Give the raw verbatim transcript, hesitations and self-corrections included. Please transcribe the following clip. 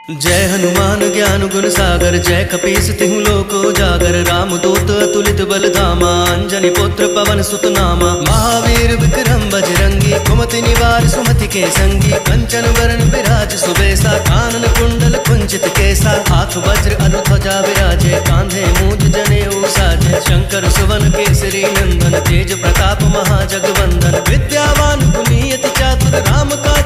जय हनुमान ज्ञान गुण सागर, जय कपीस तिहु लोक उजागर। राम दूत अतुलित बल धामा, अंजनी पुत्र पवन सुत नामा। महावीर विक्रम बजरंगी, कुमति निवार सुमति के संगी। कंचन वरण विराज सुबेसा, कानन कुंडल कुंचित केसा। हाथ वज्र अनुध्वजा विराजे, कांधे मूंज जनेऊ साजे। शंकर सुवन केसरी नंदन, तेज प्रताप महाजगवंदन। विद्यावान गुणी अति चातुर, राम काज